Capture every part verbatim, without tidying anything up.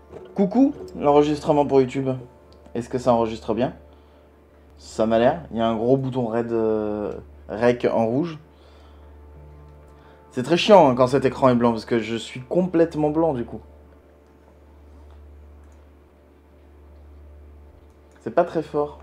Coucou, l'enregistrement pour YouTube. Est-ce que ça enregistre bien? Ça m'a l'air. Il y a un gros bouton red euh, rec en rouge. C'est très chiant hein, quand cet écran est blanc parce que je suis complètement blanc du coup. C'est pas très fort.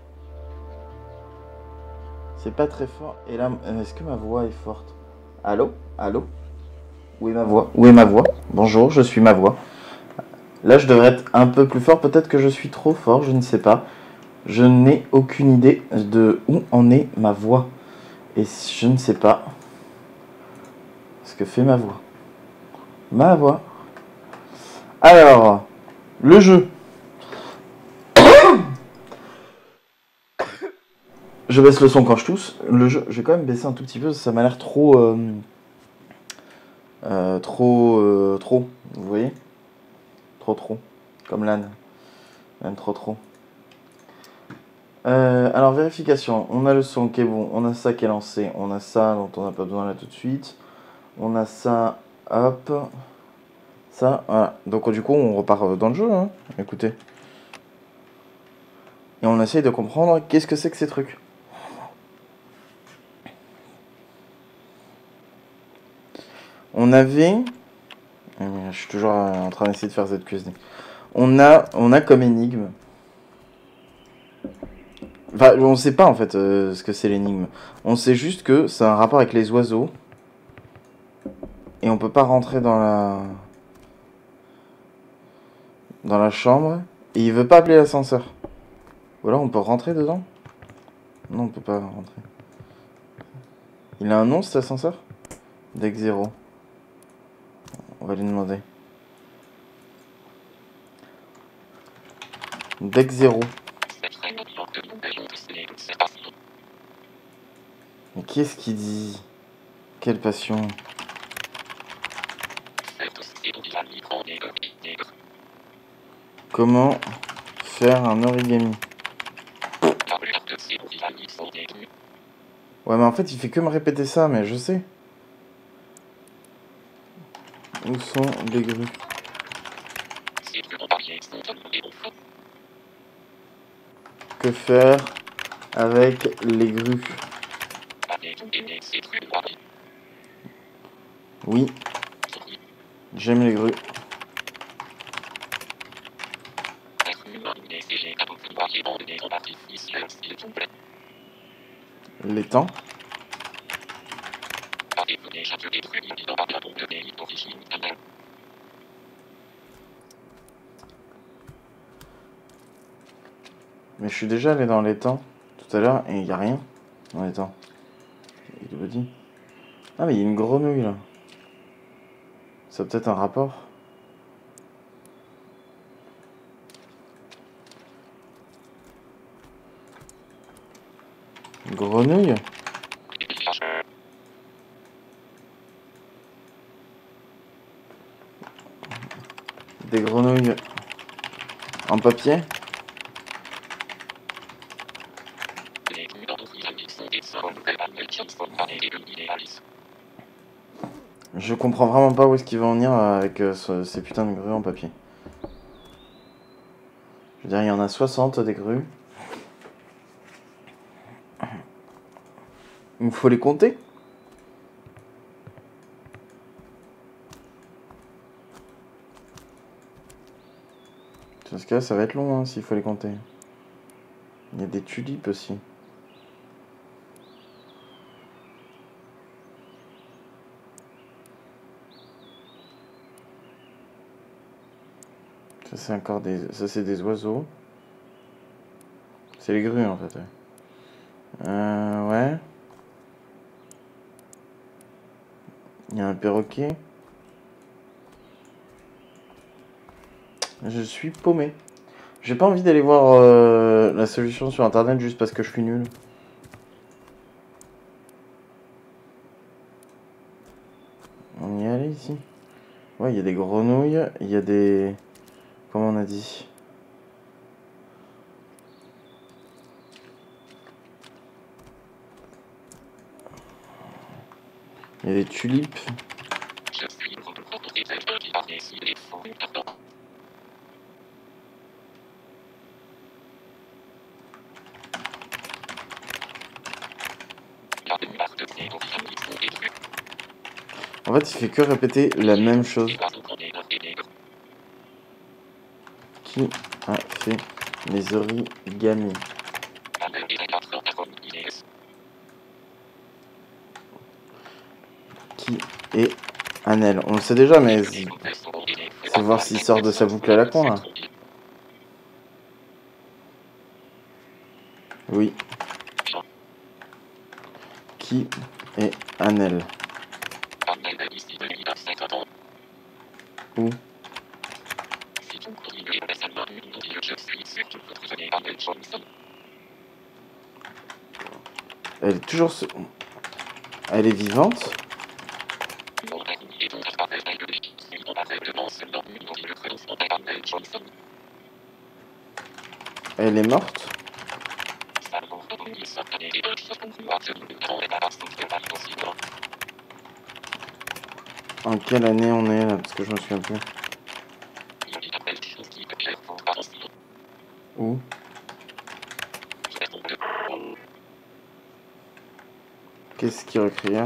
C'est pas très fort. Et là, est-ce que ma voix est forte? Allô? Allô? Où est ma voix? Où est ma voix? Bonjour, je suis ma voix. Là, je devrais être un peu plus fort. Peut-être que je suis trop fort, je ne sais pas. Je n'ai aucune idée de où en est ma voix. Et je ne sais pas ce que fait ma voix. Ma voix. Alors, le jeu. Je baisse le son quand je tousse. Le jeu, je vais quand même baisser un tout petit peu, ça m'a l'air trop... Euh, euh, trop... Euh, trop, vous voyez? Trop trop. Comme l'âne. L'âne trop trop. Euh, alors, vérification. On a le son qui est bon. On a ça qui est lancé. On a ça dont on n'a pas besoin là tout de suite. On a ça... Hop. Ça, voilà. Donc du coup, on repart dans le jeu, hein. Écoutez. Et on essaye de comprendre qu'est-ce que c'est que ces trucs. On avait... Je suis toujours en train d'essayer de faire Z Q S D. On a, on a comme énigme... Enfin, on sait pas en fait euh, ce que c'est l'énigme. On sait juste que c'est un rapport avec les oiseaux. Et on peut pas rentrer dans la... Dans la chambre. Et il veut pas appeler l'ascenseur. Ou alors on peut rentrer dedans? Non, on peut pas rentrer. Il a un nom cet ascenseur? Deck zéro. On va lui demander. Deck zéro. Mais qu'est-ce qu'il dit? Quelle passion. Comment faire un origami? Ouais, mais en fait, il fait que me répéter ça, mais je sais. Où sont les grues? Que faire avec les grues? Oui. J'aime les grues. Les temps. Mais je suis déjà allé dans les temps tout à l'heure et il n'y a rien dans les temps. Il vous dit. Ah mais il y a une grenouille là. Ça a peut-être un rapport. Une grenouille? Des grenouilles en papier? Je comprends vraiment pas où est-ce qu'il va en venir avec euh, ce, ces putains de grues en papier. Je veux dire, il y en a soixante des grues. Il faut les compter. Parce que là, ça va être long hein, s'il faut les compter. Il y a des tulipes aussi. Ça c'est encore des... Ça c'est des oiseaux. C'est les grues en fait. Ouais. Euh, ouais. Il y a un perroquet. Je suis paumé. J'ai pas envie d'aller voir euh, la solution sur internet juste parce que je suis nul. On y est allé ici. Ouais, il y a des grenouilles. Il y a des... Comment on a dit? Il y a des tulipes. En fait, il fait que répéter la même chose. Qui a fait les origamis? Qui est Anel? On le sait déjà, mais c'est voir s'il sort de sa boucle à la con, là. Oui. Qui est Anel? Où? Elle est toujours... Elle est vivante? Elle est morte? En quelle année on est là? Parce que je me souviens plus. Où? Qu'est-ce qu'il recria?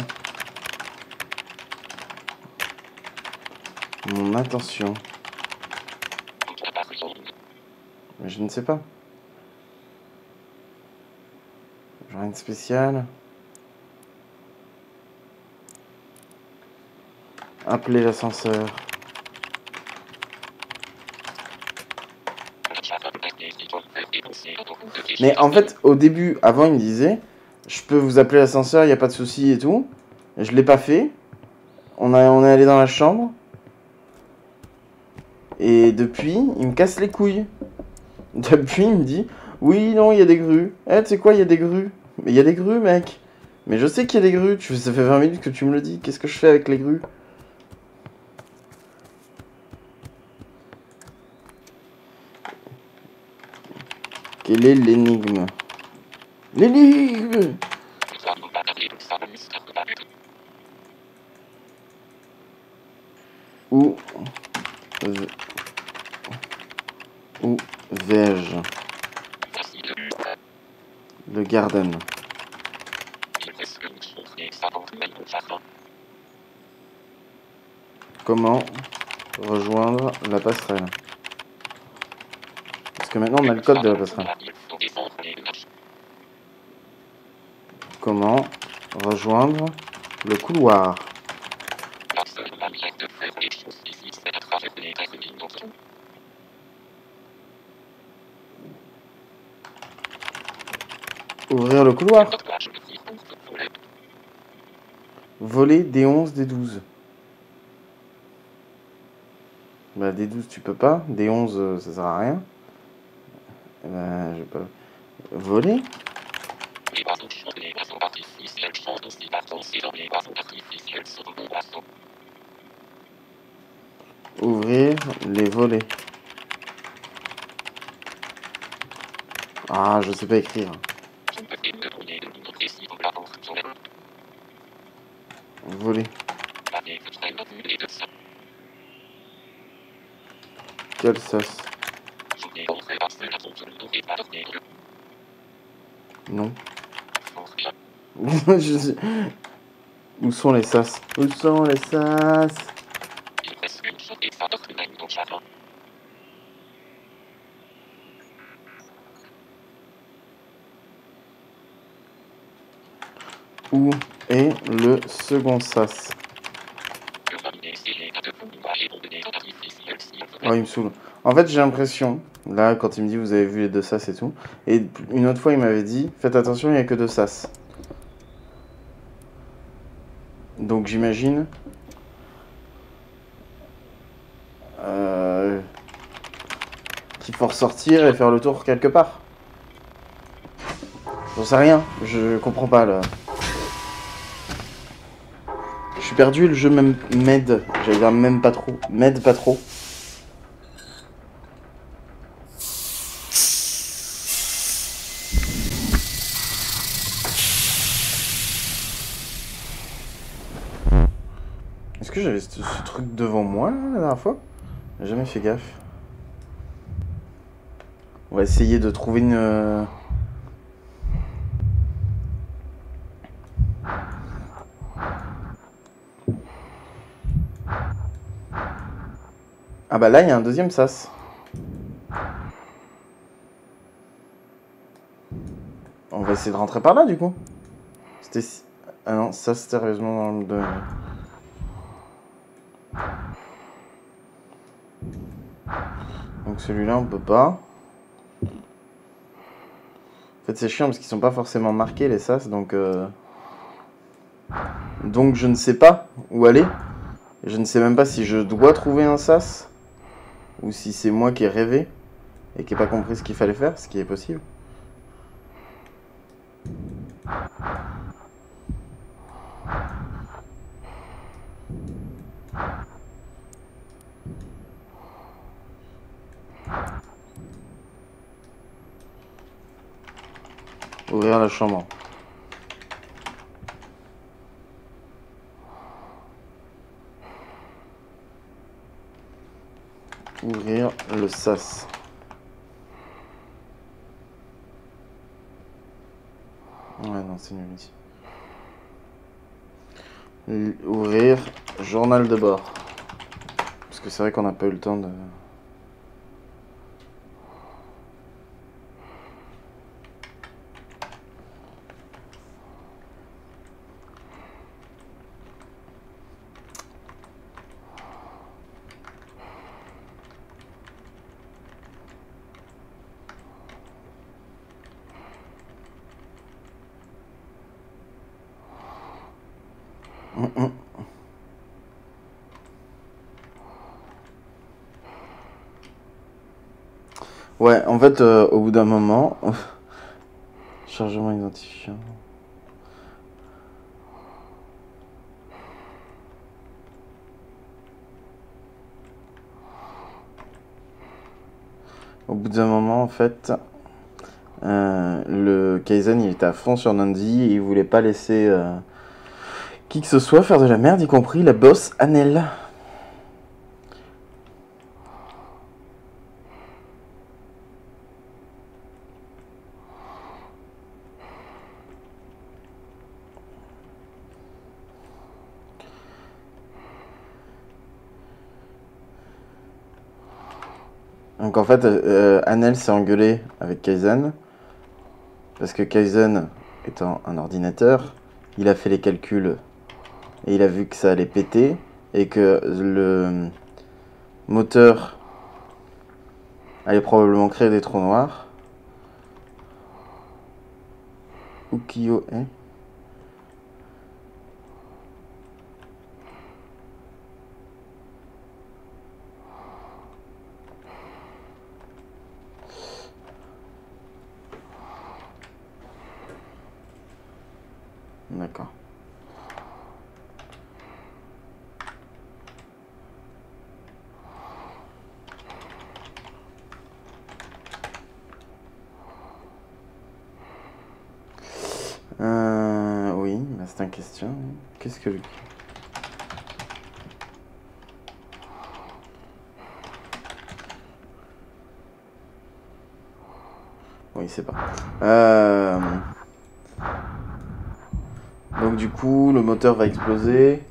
Mon attention. Mais je ne sais pas. Rien de spécial. Appelez l'ascenseur. Mais en fait, au début, avant, il me disait, je peux vous appeler l'ascenseur, il n'y a pas de souci et tout. Et je l'ai pas fait. On, a, on est allé dans la chambre. Et depuis, il me casse les couilles. Depuis, il me dit, oui, non, il y a des grues. Eh, tu sais quoi, il y a des grues. Mais il y a des grues, mec. Mais je sais qu'il y a des grues. Tu, ça fait vingt minutes que tu me le dis. Qu'est-ce que je fais avec les grues? Quelle est l'énigme? L'énigme! Où... Où vais-je? Le garden. Comment rejoindre la passerelle? Parce que maintenant on a le code de la passerelle. Comment rejoindre le couloir? Ouvrir le couloir. Voler des onze, des douze. Bah des douze tu peux pas, des onze euh, ça sert à rien. Eh ben je vais pas. Voler. Ouvrir les volets. Ah, je sais pas écrire. Voler. Quelle sauce? Non. Je sais... Où sont les sas? Où sont les sas? Où est le second sas? Oh, il me saoule. En fait, j'ai l'impression, là, quand il me dit vous avez vu les deux sas et tout, et une autre fois, il m'avait dit faites attention, il n'y a que deux sas. Donc, j'imagine. Euh, qu'il faut ressortir et faire le tour quelque part. J'en sais rien, je comprends pas là. Je suis perdu, le jeu même m'aide. J'allais dire même pas trop. M'aide pas trop. Est-ce que j'avais ce, ce truc devant moi là, la dernière fois? J'ai jamais fait gaffe. On va essayer de trouver une... Euh... Ah bah là, il y a un deuxième sas. On va essayer de rentrer par là, du coup. C'était... Ah non, ça, sérieusement dans le domaine. Donc celui-là, on peut pas. En fait, c'est chiant parce qu'ils sont pas forcément marqués, les sas, donc... Euh... Donc je ne sais pas où aller. Je ne sais même pas si je dois trouver un sas. Ou si c'est moi qui ai rêvé. Et qui n'ai pas compris ce qu'il fallait faire, ce qui est possible. Ouvrir la chambre. Ouvrir le sas. Ouais, non, c'est nul ici. L- Ouvrir journal de bord. Parce que c'est vrai qu'on n'a pas eu le temps de... Hum, hum. Ouais, en fait, euh, au bout d'un moment... Chargement identifiant... Au bout d'un moment, en fait, euh, le Kaizen, il était à fond sur Nandi et il voulait pas laisser euh, qui que ce soit faire de la merde, y compris la boss Anel. Donc en fait, euh, Anel s'est engueulé avec Kaizen, parce que Kaizen, étant un ordinateur, il a fait les calculs et il a vu que ça allait péter, et que le moteur allait probablement créer des trous noirs. Ukiyo est... D'accord. Euh, oui, bah c'est une question. Qu'est-ce que... Oui, c'est pas. Euh... Donc du coup, le moteur va exploser.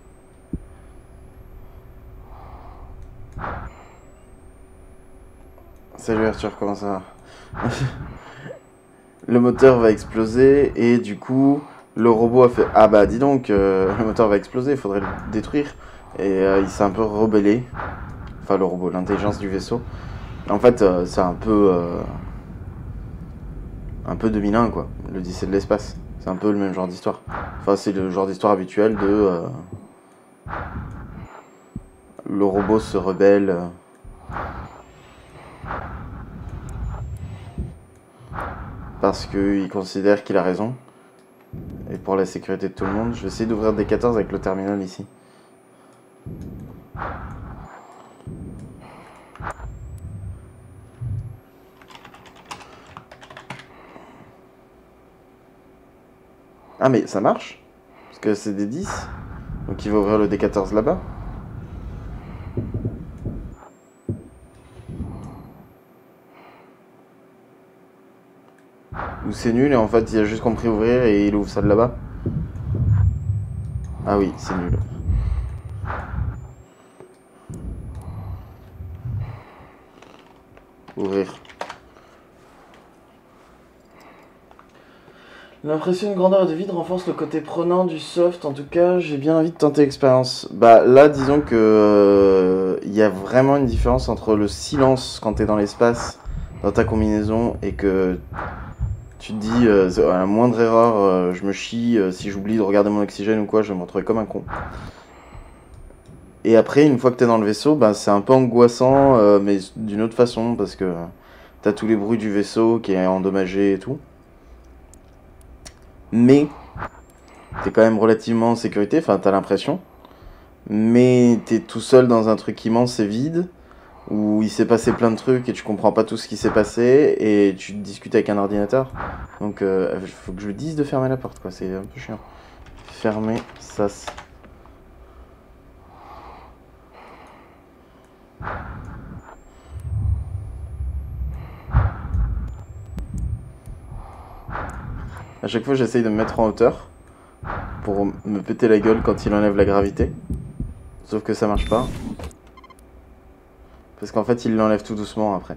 Salut Arthur, comment ça va? Le moteur va exploser et du coup, le robot a fait « Ah bah dis donc, euh, le moteur va exploser, il faudrait le détruire. » Et euh, il s'est un peu rebellé. Enfin le robot, l'intelligence du vaisseau. En fait, euh, c'est un peu... Euh, un peu deux mille un quoi, l'Odyssée de l'espace. C'est un peu le même genre d'histoire. Enfin, c'est le genre d'histoire habituel de... Euh, le robot se rebelle... Euh, parce qu'il considère qu'il a raison. Et pour la sécurité de tout le monde, je vais essayer d'ouvrir D quatorze avec le terminal ici. Ah mais ça marche? Parce que c'est des dix. Donc il va ouvrir le D quatorze là-bas. Ou c'est nul et en fait il a juste compris ouvrir et il ouvre ça de là-bas. Ah oui, c'est nul. Ouvrir. L'impression de grandeur et de vide renforce le côté prenant du soft. En tout cas, j'ai bien envie de tenter l'expérience. Bah là, disons que il euh, y a vraiment une différence entre le silence quand t'es dans l'espace, dans ta combinaison, et que tu te dis euh, à la moindre erreur, euh, je me chie. Euh, si j'oublie de regarder mon oxygène ou quoi, je vais me retrouver comme un con. Et après, une fois que t'es dans le vaisseau, bah, c'est un peu angoissant, euh, mais d'une autre façon, parce que t'as tous les bruits du vaisseau qui est endommagé et tout. Mais t'es quand même relativement en sécurité, enfin t'as l'impression. Mais t'es tout seul dans un truc immense et vide, où il s'est passé plein de trucs et tu comprends pas tout ce qui s'est passé, et tu discutes avec un ordinateur. Donc euh, faut que je lui dise de fermer la porte, quoi, c'est un peu chiant. Fermer, ça... À chaque fois j'essaye de me mettre en hauteur pour me péter la gueule quand il enlève la gravité. Sauf que ça marche pas. Parce qu'en fait il l'enlève tout doucement après.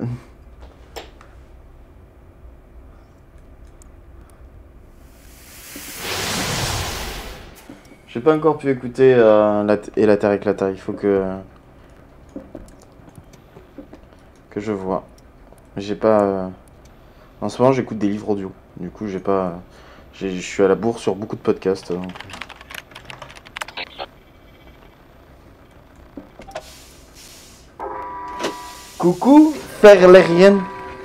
J'ai pas encore pu écouter euh, la et la Terre éclata, il faut que que je vois. J'ai pas euh... en ce moment j'écoute des livres audio. Du coup j'ai pas je suis à la bourre sur beaucoup de podcasts. Donc... Coucou Ferlérienne.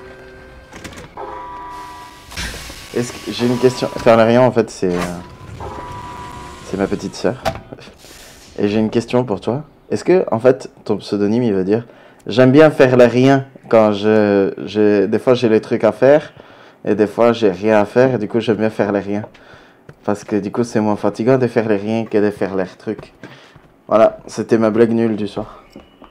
Est-ce que j'ai une question? Ferlérien en fait c'est euh... c'est ma petite sœur. Et j'ai une question pour toi. Est-ce que, en fait, ton pseudonyme, il veut dire j'aime bien faire le rien quand je, je... Des fois, j'ai les trucs à faire, et des fois, j'ai rien à faire, et du coup, j'aime bien faire le rien. Parce que, du coup, c'est moins fatigant de faire les rien que de faire les trucs. Voilà, c'était ma blague nulle du soir.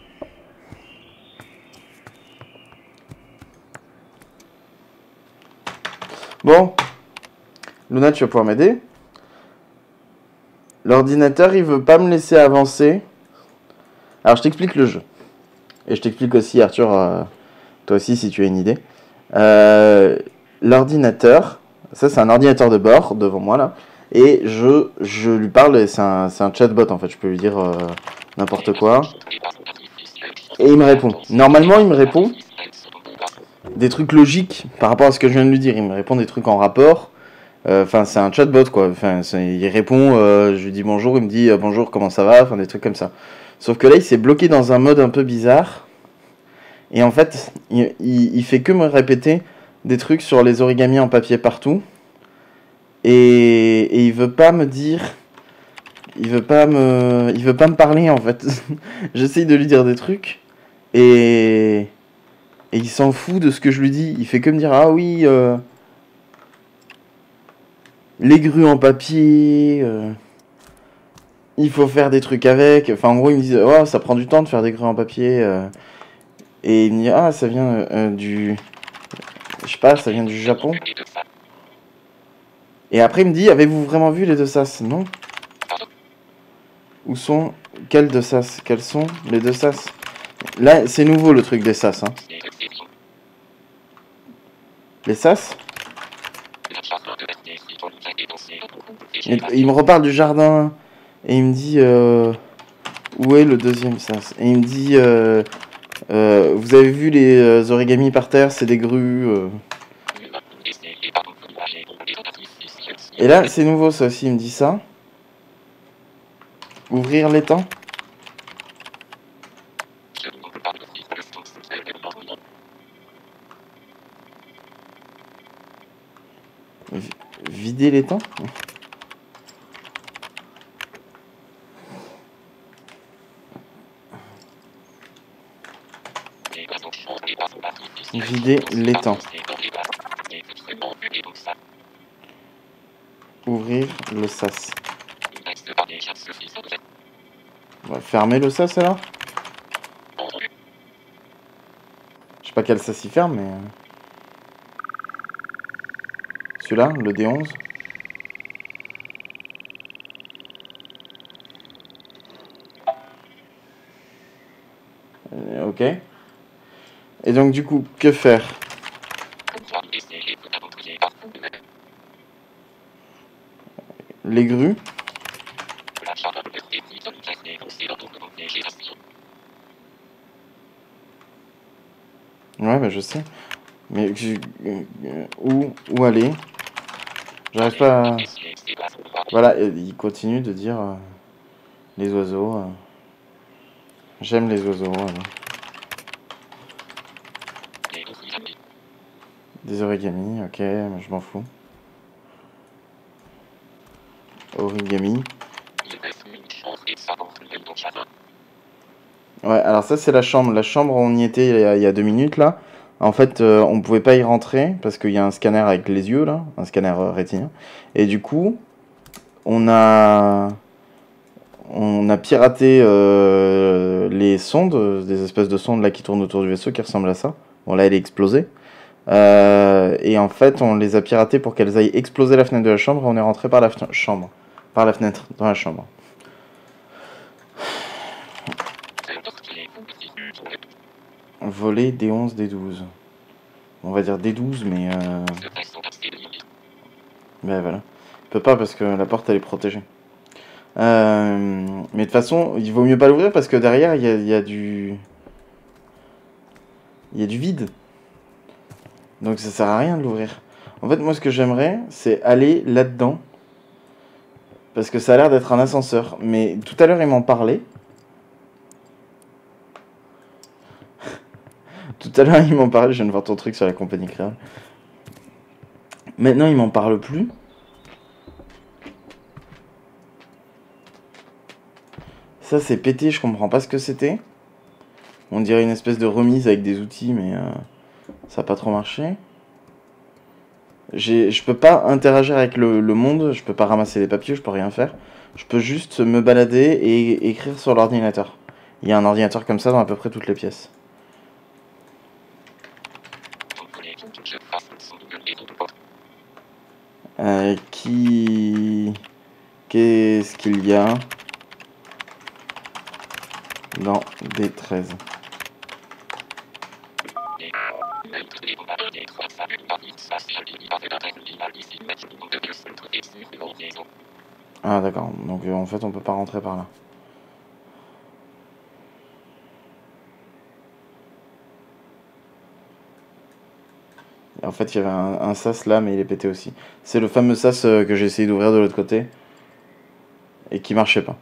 Bon, Luna, tu vas pouvoir m'aider. L'ordinateur, il veut pas me laisser avancer. Alors, je t'explique le jeu. Et je t'explique aussi, Arthur, euh, toi aussi, si tu as une idée. Euh, L'ordinateur, ça c'est un ordinateur de bord devant moi là, et je, je lui parle, et c'est un, c'est un chatbot en fait, je peux lui dire euh, n'importe quoi, et il me répond. Normalement, il me répond des trucs logiques par rapport à ce que je viens de lui dire, il me répond des trucs en rapport. Enfin, euh, c'est un chatbot quoi, enfin, il répond, euh, je lui dis bonjour, il me dit euh, bonjour, comment ça va, enfin des trucs comme ça. Sauf que là, il s'est bloqué dans un mode un peu bizarre. Et en fait, il, il, il fait que me répéter des trucs sur les origamis en papier partout. Et, et il veut pas me dire... Il veut pas me... Il veut pas me parler, en fait. J'essaye de lui dire des trucs. Et... Et il s'en fout de ce que je lui dis. Il fait que me dire, ah oui... Euh, les grues en papier... Euh, il faut faire des trucs avec. Enfin, en gros, il me dit, oh, ça prend du temps de faire des grues en papier. Euh, et il me dit, ah, ça vient euh, du... Je sais pas, ça vient du Japon. Et après, il me dit, avez-vous vraiment vu les deux sas? Non. Où sont... Quels deux sas? Quels sont les deux sas? Là, c'est nouveau le truc des sas. Hein. Les sas? il, il me reparle du jardin. Et il me dit... Euh, où est le deuxième sas? Et il me dit... Euh, euh, vous avez vu les euh, origamis par terre? C'est des grues. Euh. Et là, c'est nouveau ça aussi. Il me dit ça. Ouvrir l'étang? Vider l'étang? Vider l'étang. Ouvrir le sas. On va fermer le sas alors? Je sais pas quel sas il ferme, mais... Celui-là, le D onze. Euh, ok. Et donc du coup, que faire? Les grues. Ouais, bah je sais. Mais je... euh, où, où aller? J'arrive pas à... Voilà, il continue de dire euh, les oiseaux. Euh... J'aime les oiseaux. Voilà. Des origamis, ok, je m'en fous. Origami. Ouais, alors ça c'est la chambre. La chambre, on y était il y a, il y a deux minutes là. En fait, euh, on pouvait pas y rentrer parce qu'il y a un scanner avec les yeux là, un scanner euh, rétinien. Et du coup, on a, on a piraté euh, les sondes, des espèces de sondes là qui tournent autour du vaisseau qui ressemblent à ça. Bon là, elle est explosée. Euh, et en fait, on les a piratées pour qu'elles aillent exploser la fenêtre de la chambre. Et on est rentré par la chambre, par la fenêtre dans la chambre. Voler D onze, D douze. On va dire D douze, mais... Euh... Ben voilà. Il peut pas parce que la porte elle est protégée. Euh... Mais de toute façon, il vaut mieux pas l'ouvrir parce que derrière il y a, y a du... Il y a du vide. Donc ça sert à rien de l'ouvrir. En fait, moi ce que j'aimerais, c'est aller là-dedans. Parce que ça a l'air d'être un ascenseur. Mais tout à l'heure, il m'en parlait. Tout à l'heure, il m'en parlait. Je viens de voir ton truc sur la compagnie créole. Maintenant, il m'en parle plus. Ça, c'est pété. Je comprends pas ce que c'était. On dirait une espèce de remise avec des outils, mais euh, ça n'a pas trop marché. Je peux pas interagir avec le, le monde. Je peux pas ramasser les papiers. Je peux rien faire. Je peux juste me balader et écrire sur l'ordinateur. Il y a un ordinateur comme ça dans à peu près toutes les pièces. Euh, qui... Qu'est-ce qu'il y a dans D treize? Ah d'accord, donc euh, en fait on peut pas rentrer par là. Et en fait il y avait un, un sas là mais il est pété aussi. C'est le fameux sas euh, que j'ai essayé d'ouvrir de l'autre côté et qui marchait pas.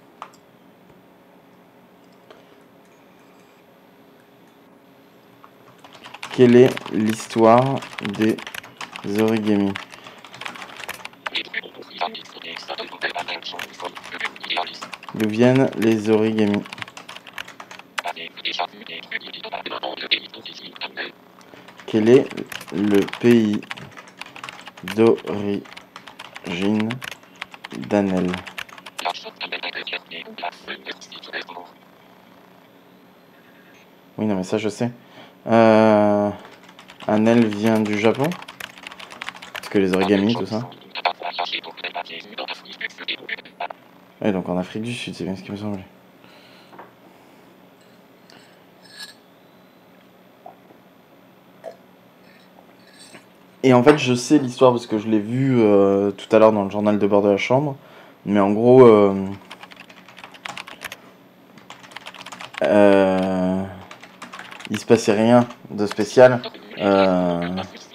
Quelle est l'histoire des origamis? D'où viennent les origamis? Quel est le pays d'origine d'Anel? Oui, non, mais ça je sais. Euh... Anel vient du Japon? Parce que les origamis, tout ça. Ouais, donc en Afrique du Sud, c'est bien ce qui me semblait. Et en fait, je sais l'histoire parce que je l'ai vu euh, tout à l'heure dans le journal de bord de la chambre. Mais en gros, euh, euh, il se passait rien de spécial. Euh,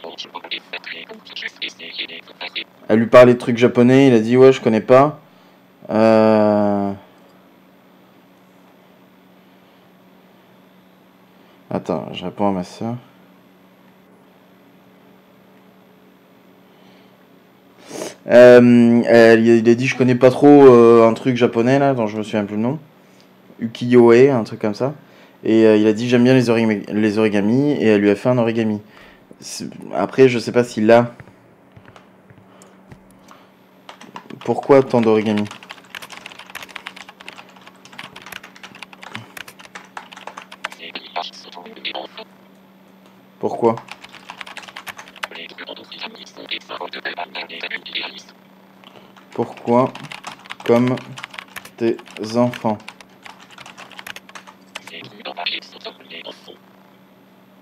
elle lui parlait de trucs japonais, il a dit ouais, je connais pas. Euh, Attends, je réponds à ma soeur. Euh, elle, il a dit je connais pas trop euh, un truc japonais là, dont je me souviens plus le nom. Ukiyo-e, un truc comme ça. Et euh, il a dit j'aime bien les, origami, les origamis et elle lui a fait un origami. Après je sais pas si là... Pourquoi tant d'origami? Pourquoi? Pourquoi comme tes enfants?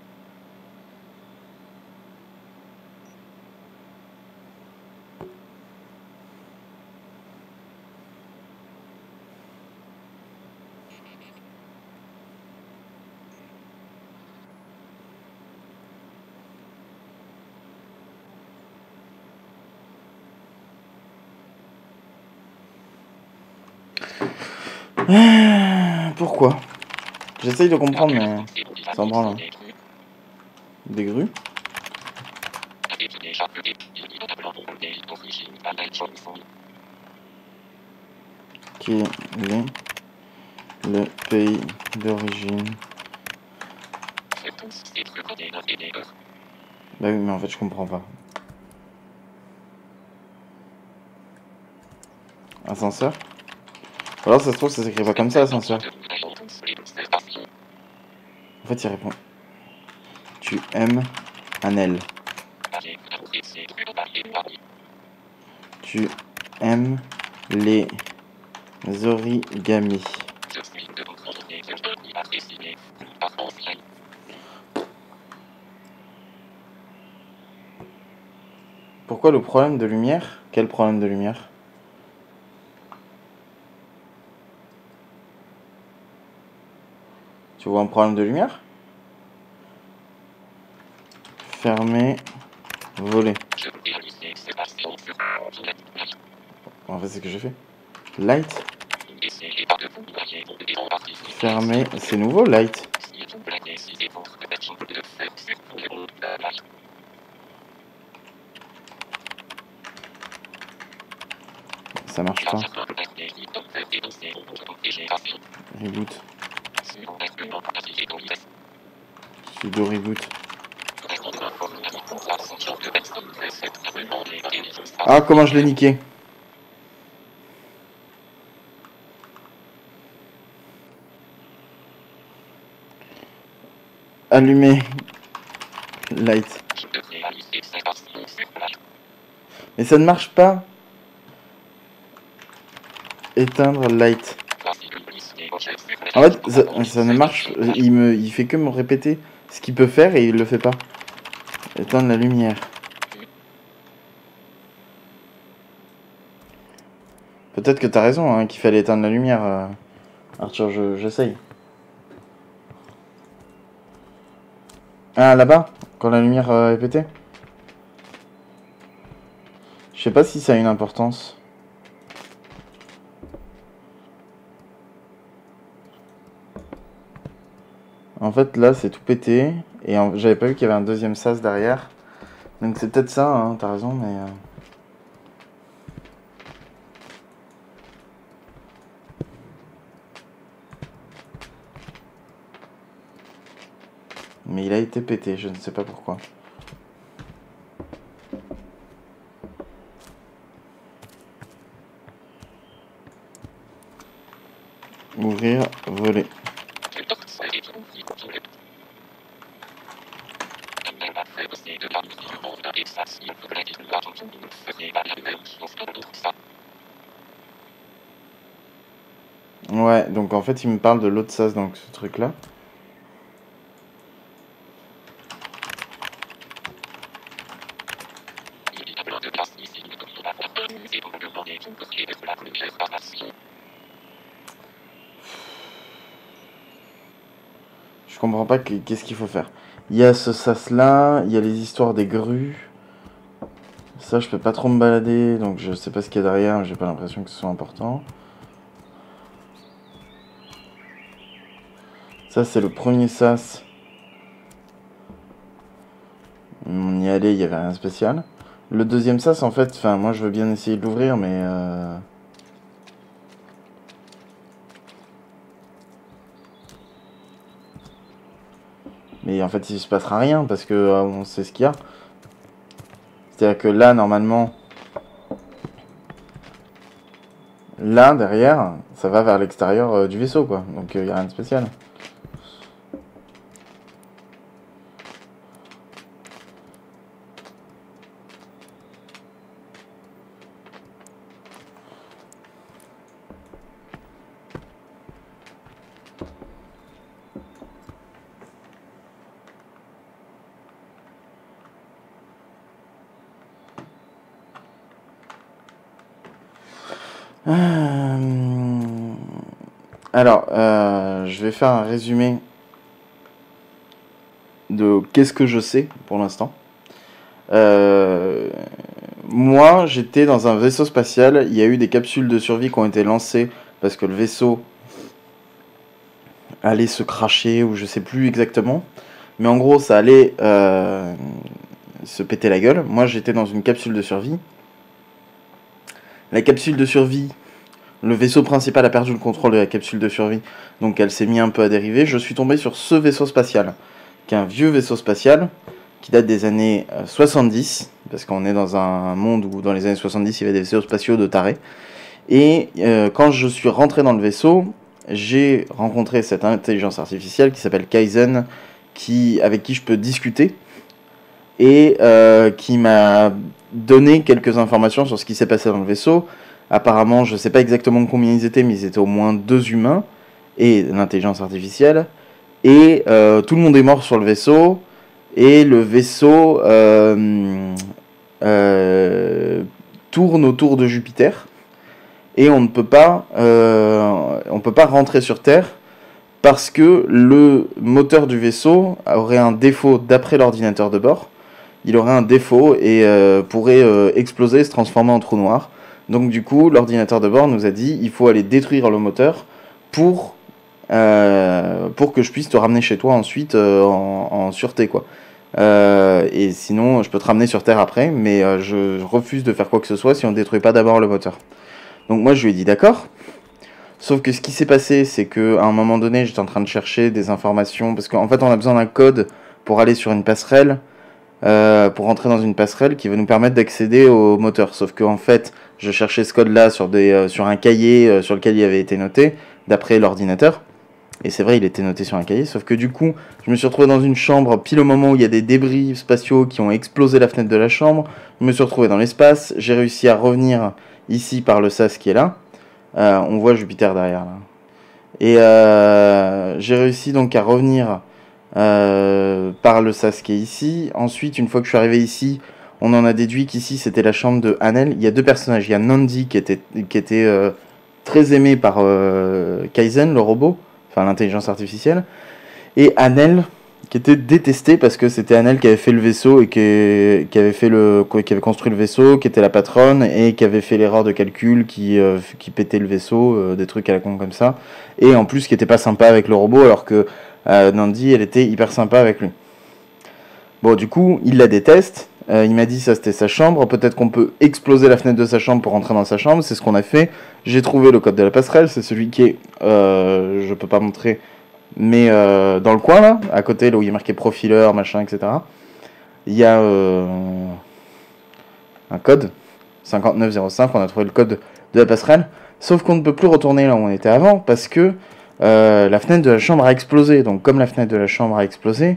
Pourquoi? J'essaye de comprendre, mais ça en branle. Des grues. Qui est le pays d'origine? Bah oui, mais en fait, je comprends pas. Ascenseur? Alors, ça se trouve, ça s'écrit pas comme ça, ascenseur. En fait, il répond. Tu aimes Annelle. Tu aimes les origamis. Pourquoi le problème de lumière? Quel problème de lumière? Tu vois un problème de lumière? Fermer, voler. En fait, c'est ce que j'ai fait. Light. Fermer, c'est nouveau, light. Ça marche pas. Reboot. Sudo reboot. Ah, comment je l'ai niqué. Allumer. Light. Mais ça ne marche pas. Éteindre light. En fait, ça, ça ne marche. Il me, il fait que me répéter ce qu'il peut faire et il le fait pas. Éteindre la lumière. Peut-être que t'as raison, hein, qu'il fallait éteindre la lumière, euh, Arthur. Je, j'essaye. Ah, là-bas, quand la lumière euh, est pétée. Je sais pas si ça a une importance. En fait, là, c'est tout pété. Et en... j'avais pas vu qu'il y avait un deuxième sas derrière. Donc c'est peut-être ça, hein, t'as raison, mais... Euh... Mais il a été pété, je ne sais pas pourquoi. Ouvrir, voler. Ouais, donc en fait il me parle de l'autre sas, donc ce truc là. Je comprends pas qu'est-ce qu'il faut faire. Il y a ce sas là, il y a les histoires des grues. Ça je peux pas trop me balader, donc je sais pas ce qu'il y a derrière, j'ai pas l'impression que ce soit important. Ça c'est le premier sas. On y allait, il y avait rien de spécial. Le deuxième sas en fait, enfin moi je veux bien essayer de l'ouvrir, mais euh... mais en fait il se passera rien parce que euh, on sait ce qu'il y a. C'est-à-dire que là normalement, là derrière, ça va vers l'extérieur euh, du vaisseau quoi, donc il euh, n'y a rien de spécial. Euh... Alors, euh, je vais faire un résumé de qu'est-ce que je sais pour l'instant. Euh... Moi, j'étais dans un vaisseau spatial. Il y a eu des capsules de survie qui ont été lancées parce que le vaisseau allait se cracher, ou je sais plus exactement. Mais en gros, ça allait euh, se péter la gueule. Moi, j'étais dans une capsule de survie. La capsule de survie, le vaisseau principal a perdu le contrôle de la capsule de survie, donc elle s'est mis un peu à dériver. Je suis tombé sur ce vaisseau spatial, qui est un vieux vaisseau spatial, qui date des années soixante-dix, parce qu'on est dans un monde où dans les années soixante-dix, il y avait des vaisseaux spatiaux de tarés. Et euh, quand je suis rentré dans le vaisseau, j'ai rencontré cette intelligence artificielle qui s'appelle Kaizen, qui, avec qui je peux discuter, et euh, qui m'a donné quelques informations sur ce qui s'est passé dans le vaisseau. Apparemment, je ne sais pas exactement combien ils étaient, mais ils étaient au moins deux humains, et l'intelligence artificielle, et euh, tout le monde est mort sur le vaisseau, et le vaisseau euh, euh, tourne autour de Jupiter, et on ne peut pas, euh, on peut pas rentrer sur Terre, parce que le moteur du vaisseau aurait un défaut d'après l'ordinateur de bord. Il aurait un défaut et euh, pourrait euh, exploser et se transformer en trou noir. Donc du coup, l'ordinateur de bord nous a dit il faut aller détruire le moteur pour, euh, pour que je puisse te ramener chez toi ensuite euh, en, en sûreté, quoi. Euh, et sinon, je peux te ramener sur Terre après, mais euh, je, je refuse de faire quoi que ce soit si on ne détruit pas d'abord le moteur. Donc moi, je lui ai dit d'accord. Sauf que ce qui s'est passé, c'est qu'à un moment donné, j'étais en train de chercher des informations, parce qu'en fait, on a besoin d'un code pour aller sur une passerelle, euh, pour rentrer dans une passerelle qui va nous permettre d'accéder au moteur. Sauf qu'en fait, je cherchais ce code-là sur, des, euh, sur un cahier euh, sur lequel il avait été noté, d'après l'ordinateur. Et c'est vrai, il était noté sur un cahier, sauf que du coup, je me suis retrouvé dans une chambre, pile au moment où il y a des débris spatiaux qui ont explosé la fenêtre de la chambre. Je me suis retrouvé dans l'espace, j'ai réussi à revenir ici par le sas qui est là. Euh, on voit Jupiter derrière là. Et euh, j'ai réussi donc à revenir euh, par le sas qui est ici. Ensuite, une fois que je suis arrivé ici, on en a déduit qu'ici c'était la chambre de Hanel. Il y a deux personnages. Il y a Nandi qui était, qui était euh, très aimé par euh, Kaizen, le robot, enfin l'intelligence artificielle, et Hanel qui était détesté parce que c'était Hanel qui avait fait le vaisseau et qui, qui avait fait le qui avait construit le vaisseau, qui était la patronne et qui avait fait l'erreur de calcul qui euh, qui pétait le vaisseau, euh, des trucs à la con comme ça, et en plus qui était pas sympa avec le robot alors que euh, Nandi elle était hyper sympa avec lui. Bon, du coup il la déteste. Euh, il m'a dit ça c'était sa chambre, peut-être qu'on peut exploser la fenêtre de sa chambre pour rentrer dans sa chambre, c'est ce qu'on a fait. J'ai trouvé le code de la passerelle, c'est celui qui est euh, je peux pas montrer, mais euh, dans le coin là, à côté, là où il y a marqué profileur, machin, et cetera, il y a euh, un code, cinquante-neuf zéro cinq, on a trouvé le code de la passerelle, sauf qu'on ne peut plus retourner là où on était avant, parce que euh, la fenêtre de la chambre a explosé. Donc comme la fenêtre de la chambre a explosé,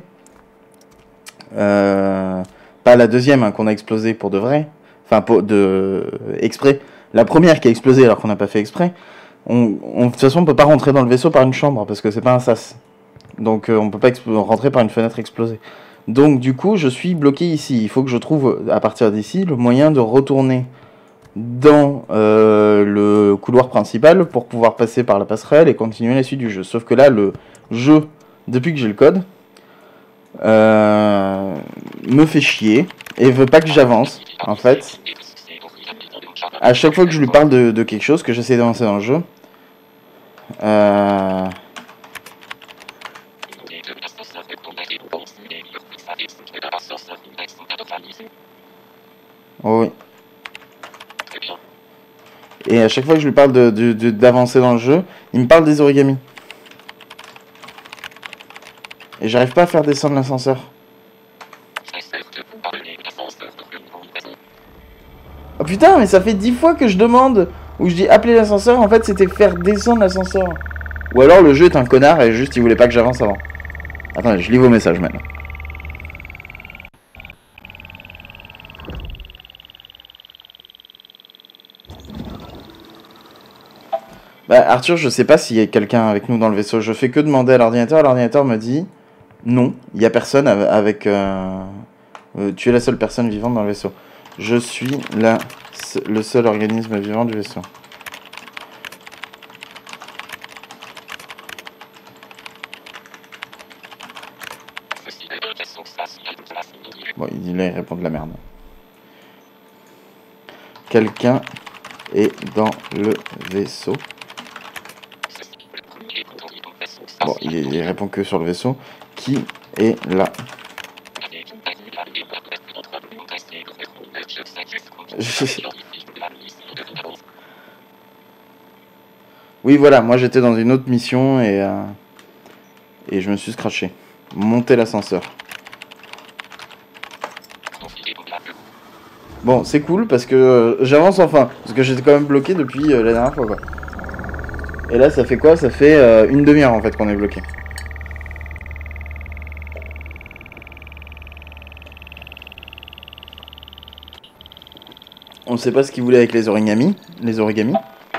euh, pas la deuxième hein, qu'on a explosé pour de vrai, enfin pour de exprès, la première qui a explosé alors qu'on n'a pas fait exprès, On, on, de toute façon, on peut pas rentrer dans le vaisseau par une chambre parce que c'est pas un sas. Donc, euh, on peut pas rentrer par une fenêtre explosée. Donc, du coup, je suis bloqué ici. Il faut que je trouve, à partir d'ici, le moyen de retourner dans euh, le couloir principal pour pouvoir passer par la passerelle et continuer la suite du jeu. Sauf que là, le jeu, depuis que j'ai le code, euh, me fait chier et veut pas que j'avance, en fait. À chaque fois que je lui parle de, de quelque chose, que j'essaie d'avancer dans le jeu, euh... oh oui. Et à chaque fois que je lui parle de, de, de, d'avancer dans le jeu, il me parle des origamis. Et j'arrive pas à faire descendre l'ascenseur. Oh putain, mais ça fait dix fois que je demande, où je dis appeler l'ascenseur, en fait c'était faire descendre l'ascenseur. Ou alors le jeu est un connard et juste il voulait pas que j'avance avant. Attendez, je lis vos messages maintenant. Bah Arthur, je sais pas s'il y a quelqu'un avec nous dans le vaisseau. Je fais que demander à l'ordinateur, l'ordinateur me dit non, il y a personne avec... Euh... Euh, tu es la seule personne vivante dans le vaisseau. Je suis la, le seul organisme vivant du vaisseau. Bon, il dit là, il répond de la merde. Quelqu'un est dans le vaisseau. Bon, Bon, il, il répond que sur le vaisseau. Qui est là? Oui, voilà, moi j'étais dans une autre mission et, euh, et je me suis scratché. Monter l'ascenseur. Bon, c'est cool parce que euh, j'avance enfin. Parce que j'étais quand même bloqué depuis euh, la dernière fois, quoi. Et là, ça fait quoi? Ça fait euh, une demi-heure en fait qu'on est bloqué. On ne sait pas ce qu'il voulait avec les origamis. Les origamis.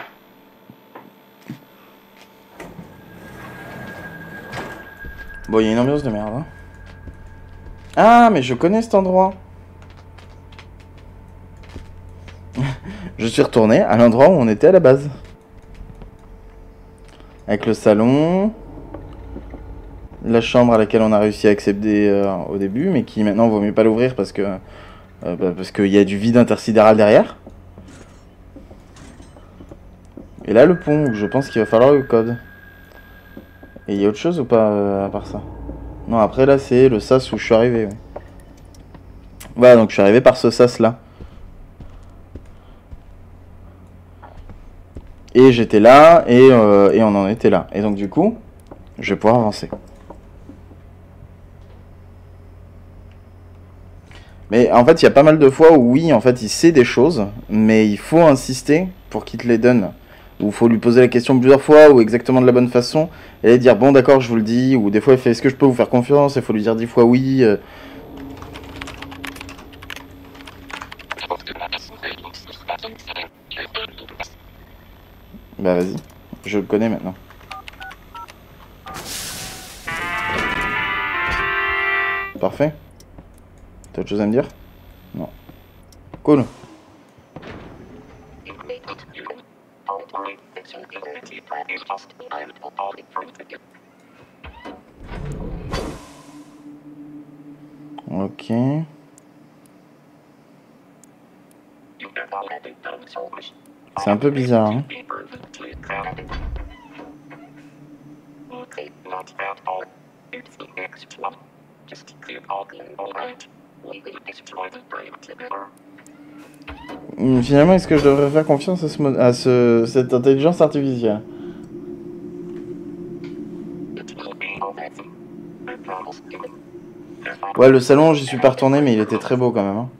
Bon, il y a une ambiance de merde. Hein. Ah, mais je connais cet endroit. Je suis retourné à l'endroit où on était à la base. Avec le salon. La chambre à laquelle on a réussi à accéder euh, au début, mais qui maintenant vaut mieux pas l'ouvrir parce que euh, bah, parce qu'il y a du vide intersidéral derrière. Et là, le pont, où je pense qu'il va falloir le code. Et il y a autre chose ou pas euh, à part ça? Non, après là, c'est le sas où je suis arrivé. Ouais. Voilà, donc je suis arrivé par ce sas là. Et j'étais là, et, euh, et on en était là. Et donc du coup, je vais pouvoir avancer. Mais en fait, il y a pas mal de fois où oui, en fait, il sait des choses, mais il faut insister pour qu'il te les donne. Ou il faut lui poser la question plusieurs fois, ou exactement de la bonne façon, et dire bon d'accord, je vous le dis, ou des fois il fait est-ce que je peux vous faire confiance, il faut lui dire dix fois oui. Euh... Bah vas-y, je le connais maintenant. Parfait. T'as autre chose à me dire? Non. Cool. Ok. C'est un peu bizarre, hein. Finalement, est-ce que je devrais faire confiance à, ce, à ce, cette intelligence artificielle? Ouais, le salon, j'y suis pas retourné, mais il était très beau quand même. Hein.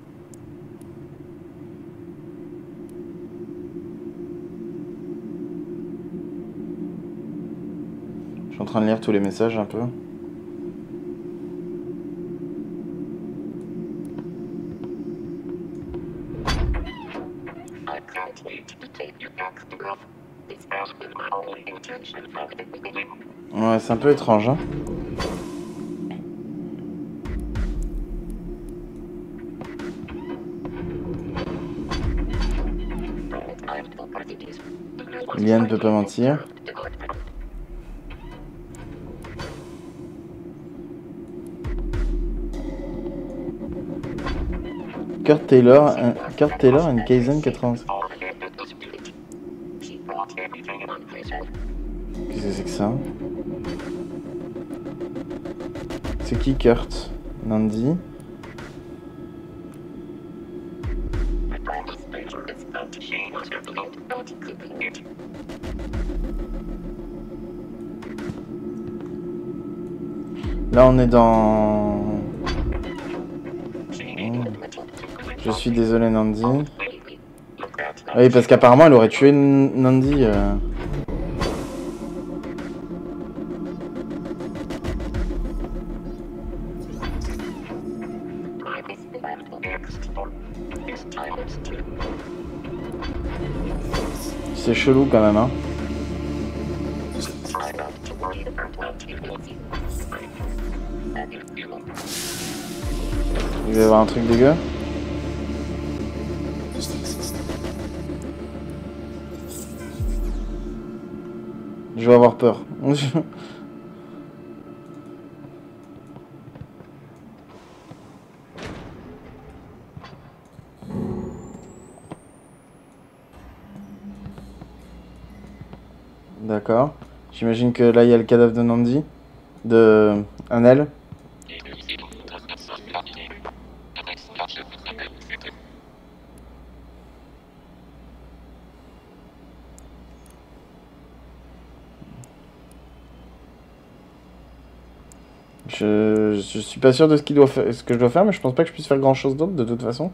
Je suis en train de lire tous les messages un peu. Ouais, c'est un peu étrange, hein. Lian ne peut pas mentir. Kurt Taylor, un, Kurt Taylor, une Kaizen quatre-vingts. Qu'est-ce que c'est que ça? C'est qui Kurt? Nandi? Là on est dans... Oh. Je suis désolé Nandi. Oui parce qu'apparemment elle aurait tué Nandi. Euh... C'est chelou quand même hein. Il va y avoir un truc dégueu. Je vais avoir peur. D'accord. J'imagine que là il y a le cadavre de Nandi. De... Anel. Je, je suis pas sûr de ce, qu'il doit faire, ce que je dois faire, mais je pense pas que je puisse faire grand chose d'autre de toute façon.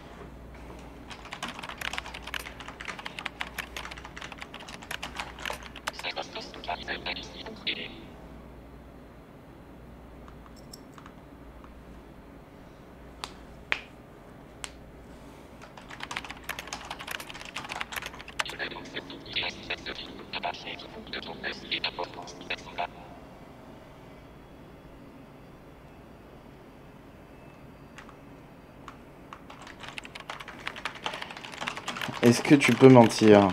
Est-ce que tu peux mentir?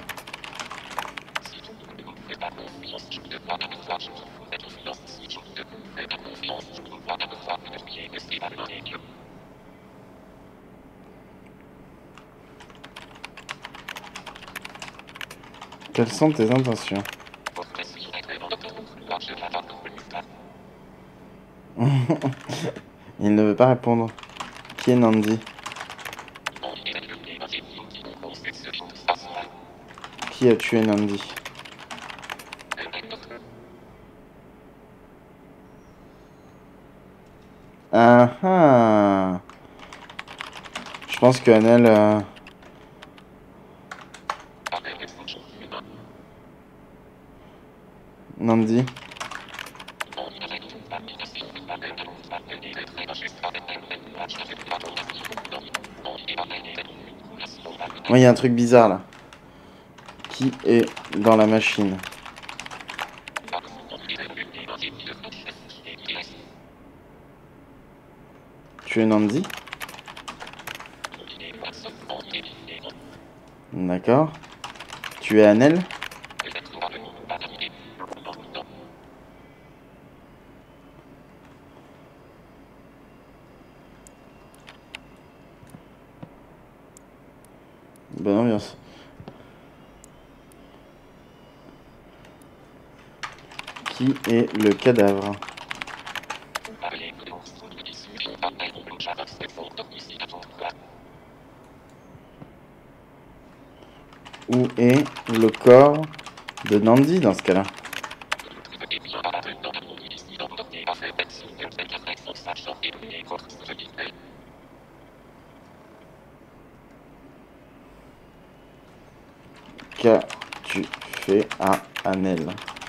Quelles sont tes intentions? Il ne veut pas répondre. Qui est Nandi? Qui a tué Nandi? Ah ah. Je pense que Anel... Euh... Nandi. Oui, il y a un truc bizarre là. Qui est dans la machine? Tu es Nandi? D'accord. Tu es Anel? Bonne ambiance. Qui est le cadavre? Où est le corps de Nandi dans ce cas-là? Qu'as-tu fait à Anel?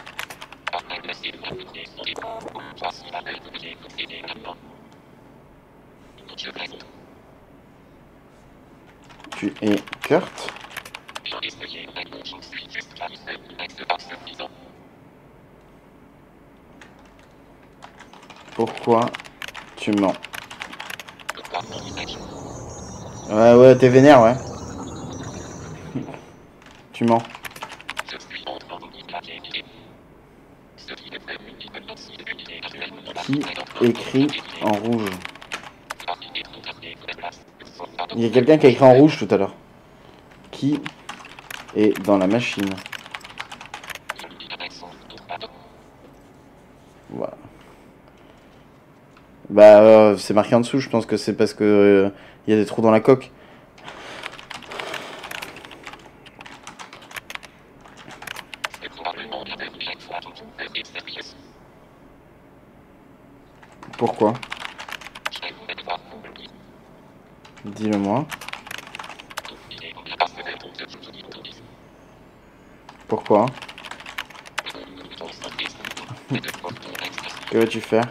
Tu es Kurt? Pourquoi tu mens? Ouais, ouais, t'es vénère, ouais. Tu mens. Qui écrit en rouge? Il y a quelqu'un qui a écrit en rouge tout à l'heure. Qui est dans la machine? Voilà. Bah, euh, c'est marqué en dessous, je pense que c'est parce que euh, y a des trous dans la coque. Pourquoi? Dis-le-moi. Pourquoi? Que vas-tu faire?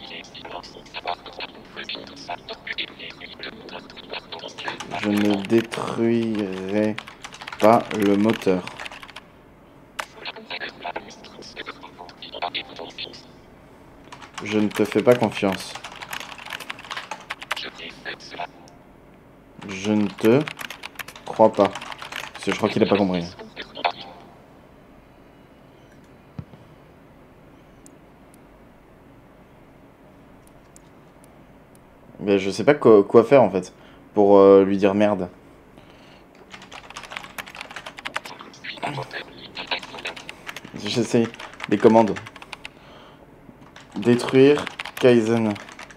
Je ne détruirai pas le moteur. Je ne te fais pas confiance. Je ne te crois pas. Parce que je crois qu'il n'a pas compris. Mais je sais pas quoi, quoi faire en fait. Pour euh, lui dire merde. J'essaie. Les commandes. Détruire Kaizen.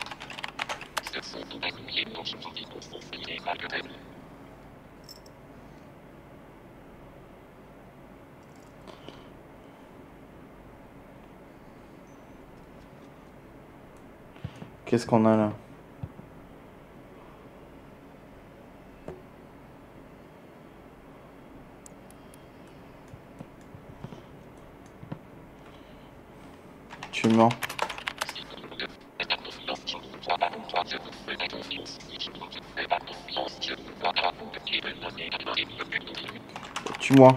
Qu'est-ce qu'on a là? Tu mens. Tue-moi.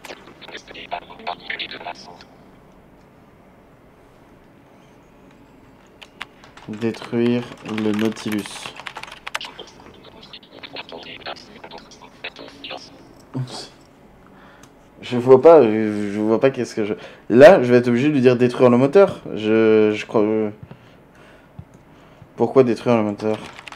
Détruire le Nautilus. Je vois pas, je, je vois pas qu'est-ce que je... Là, je vais être obligé de lui dire détruire le moteur. Je, je crois... Je... Pourquoi détruire le moteur?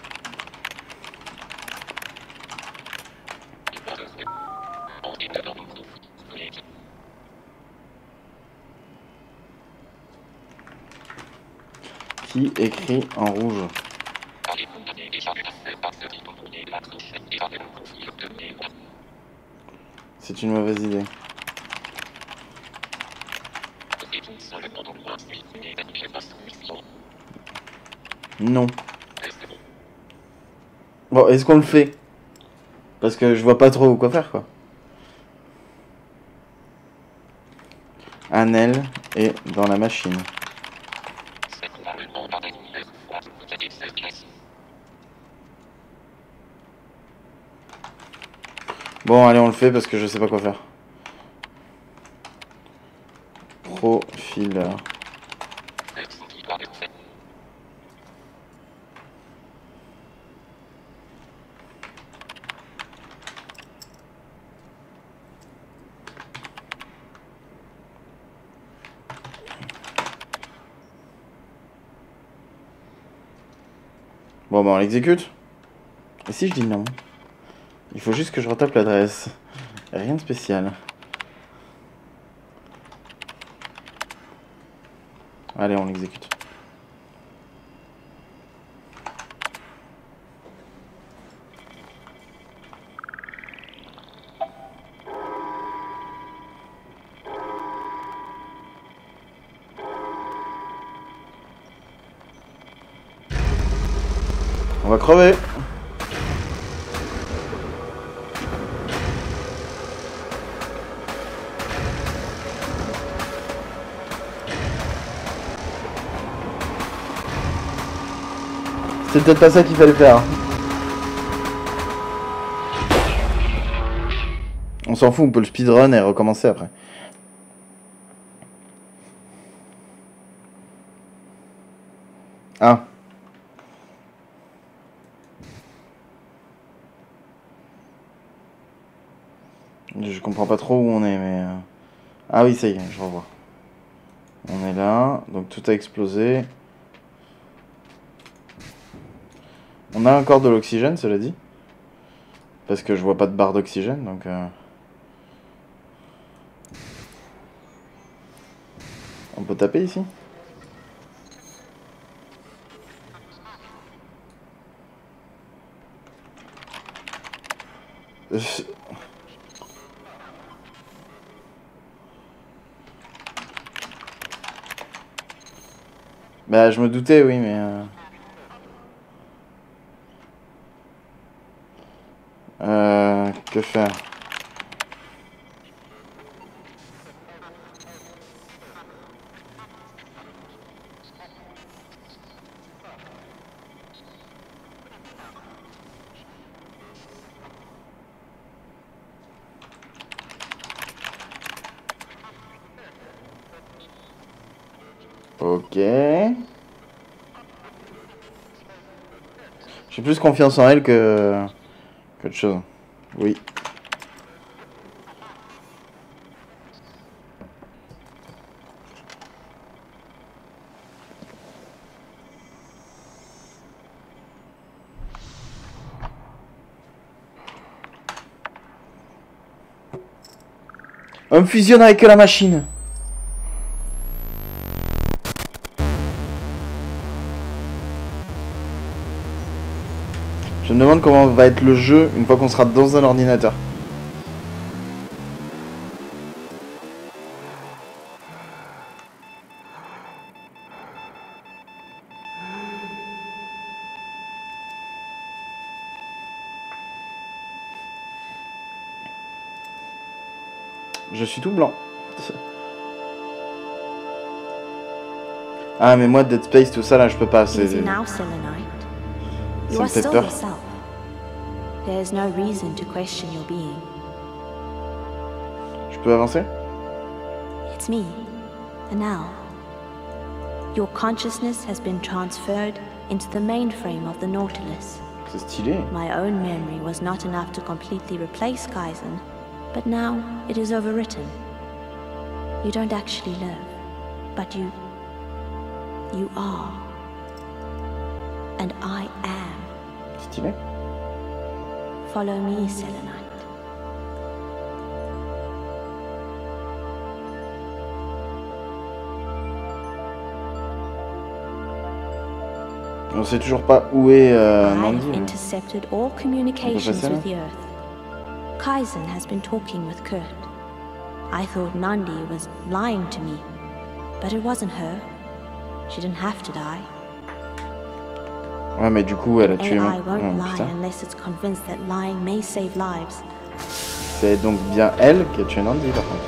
Qui écrit en rouge? C'est une mauvaise idée. Non. Bon, est-ce qu'on le fait? Parce que je vois pas trop quoi faire, quoi. Anel est dans la machine. Bon, allez, on le fait parce que je sais pas quoi faire. Profil. Bon, bah on l'exécute. Et si je dis non? Il faut juste que je retape l'adresse. Rien de spécial. Allez, on l'exécute. On va crever. C'est peut-être pas ça qu'il fallait faire. On s'en fout, on peut le speedrun et recommencer après. Ah. Je comprends pas trop où on est, mais... Ah oui, ça y est, je revois. On est là, donc tout a explosé. On a encore de l'oxygène, cela dit. Parce que je vois pas de barre d'oxygène, donc... Euh... On peut taper ici? Bah, je me doutais, oui, mais... Euh... Euh... Que faire? Ok. J'ai plus confiance en elle que... qu'autre chose. Oui. On fusionne avec la machine. Je me demande comment va être le jeu une fois qu'on sera dans un ordinateur. Je suis tout blanc. Ah mais moi Dead Space tout ça là je peux pas. C'est... Ça me fait peur. Je peux avancer? It's me, Anal. Your consciousness has been transferred into the mainframe of the Nautilus. C'est stylé. My own memory was not enough to completely replace Kaizen, but now it is overwritten. You don't actually live, but you... you are. And I am. Stylé. Follow me, Selenite. On sait toujours pas où est euh, Nandi. I've intercepted all communications with the Earth. Kaizen has been talking with Kurt. I thought Nandi was lying to me, but it wasn't her. She didn't have to die. Ouais, mais du coup, elle a tué mon... A I won't Oh, lie putain. unless it's convinced that lying may save lives. C'est donc bien elle qui a tué Nandi, par contre.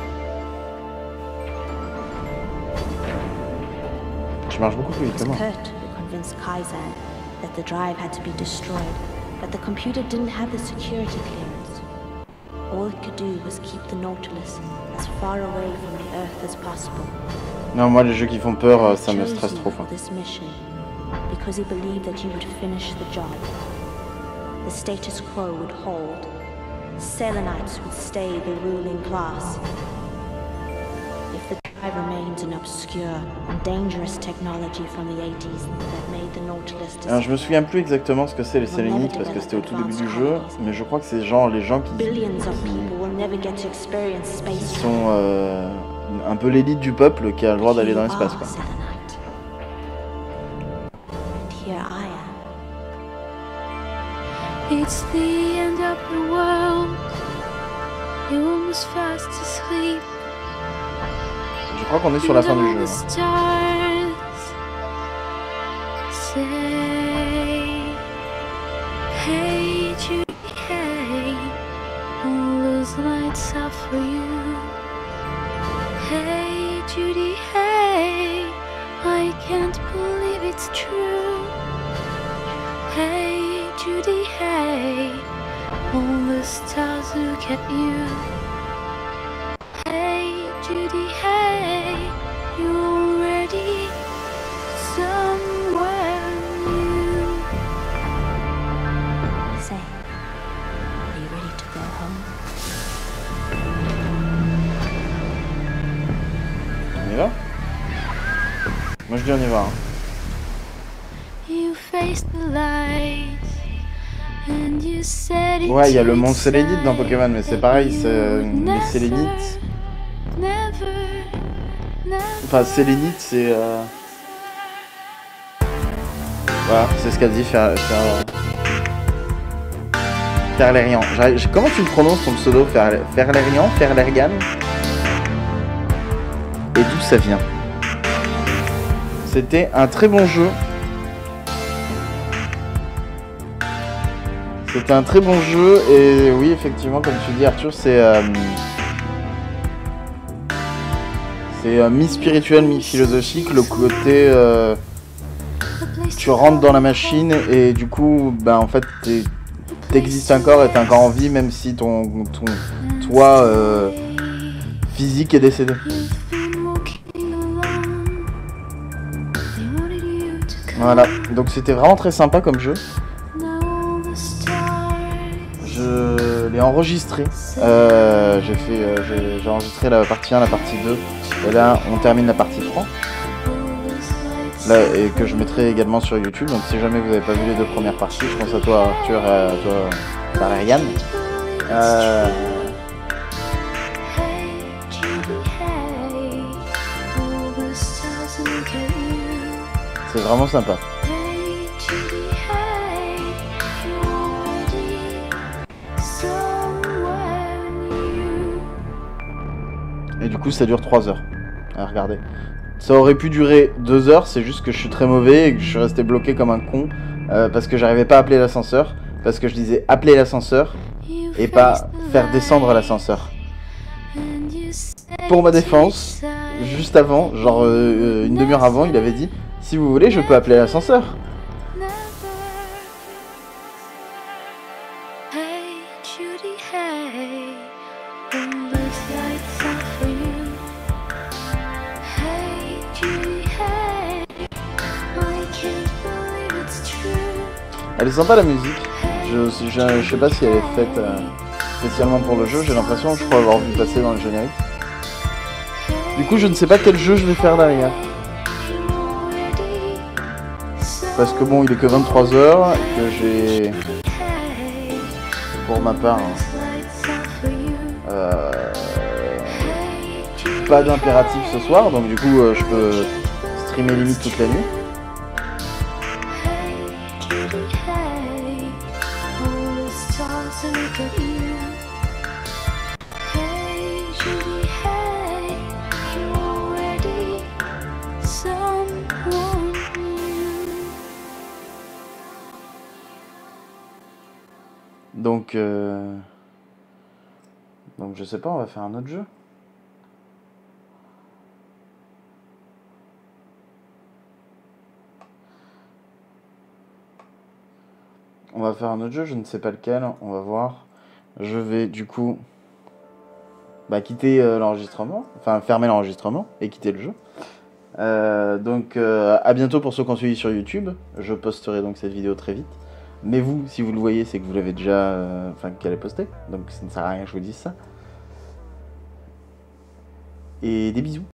Je marche beaucoup plus vite que moi. Kurt who convinced Kaizen that the drive had to be destroyed, but the computer didn't have the security clearance. All it could do was keep the Nautilus as far away from the Earth as possible. Non, moi, les jeux qui font peur, euh, ça me stresse trop. For this mission, because he believed that you would finish the job. The status quo would hold. Selenites would stay the ruling class. If the drive remains an obscure and dangerous technology from the eighties that made the Nautilus... Alors, je me souviens plus exactement ce que c'est les Sélénites parce que c'était au tout début du jeu, mais je crois que c'est genre les gens qui, qui, qui sont euh, un peu l'élite du peuple qui a le droit d'aller dans l'espace, quoi. It's the end of the world. You're almost fast asleep. Je crois qu'on est sur la fin du jeu. Say, hey Judy, hey, all those lights are for you. Hey Judy, hey, I can't believe it's true. Hey Judy, hey, all the stars look at you. Hey Judy, hey, you're already somewhere new. Say, are you ready to go home? On y va? Moi je dis on y va. Hein. You faced the lights and you said it. Ouais, il y a le monde Sélénite dans Pokémon, mais c'est pareil, c'est les Sélénites. Enfin, Sélénite, c'est. Euh... Voilà, c'est ce qu'elle dit, faire. Faire, Ferlerian. Comment tu le prononces ton pseudo? Ferlerian? Ferlerian? Et d'où ça vient? C'était un très bon jeu. C'était un très bon jeu et oui, effectivement, comme tu dis, Arthur, c'est euh, c'est euh, mi-spirituel, mi-philosophique. Le côté, euh, tu rentres dans la machine et du coup, ben en fait, t'existes encore et t'es encore en vie, même si ton, ton toi euh, physique est décédé. Voilà, donc c'était vraiment très sympa comme jeu. Je l'ai enregistré. Euh, j'ai fait, euh, j'ai enregistré la partie un, la partie deux. Et là, on termine la partie trois. Là, et que je mettrai également sur YouTube. Donc, si jamais vous n'avez pas vu les deux premières parties, je pense à toi, Arthur, et à toi, Valériane. Euh... C'est vraiment sympa. du coup ça dure trois heures. Ah, regardez. Ça aurait pu durer deux heures, c'est juste que je suis très mauvais et que je suis resté bloqué comme un con euh, parce que j'arrivais pas à appeler l'ascenseur, parce que je disais appeler l'ascenseur et pas faire descendre l'ascenseur. Pour ma défense, juste avant, genre euh, une demi-heure avant, il avait dit si vous voulez je peux appeler l'ascenseur. Elle est sympa la musique, je, je, je sais pas si elle est faite euh, spécialement pour le jeu, j'ai l'impression, je crois avoir vu passer dans le générique. Du coup je ne sais pas quel jeu je vais faire derrière. Parce que bon il est que vingt-trois heures, que j'ai pour ma part euh, pas d'impératif ce soir, donc du coup euh, je peux streamer limite toute la nuit. Donc, euh... donc je sais pas, on va faire un autre jeu. On va faire un autre jeu, je ne sais pas lequel, on va voir. Je vais du coup bah, quitter euh, l'enregistrement, enfin fermer l'enregistrement et quitter le jeu. Euh, donc euh, à bientôt pour ceux qui ont suivi sur YouTube. Je posterai donc cette vidéo très vite. Mais vous, si vous le voyez, c'est que vous l'avez déjà... Euh, enfin, qu'elle est postée. Donc ça ne sert à rien que je vous dise ça. Et des bisous.